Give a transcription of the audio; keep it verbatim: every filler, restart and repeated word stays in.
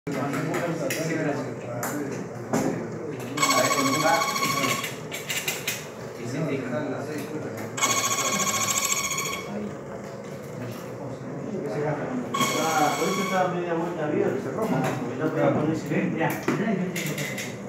Sí, gracias. A ver, con un bar. Y se indica. Ah, por eso estaba media vuelta abierta, se rompe, porque no te va a poner silencio.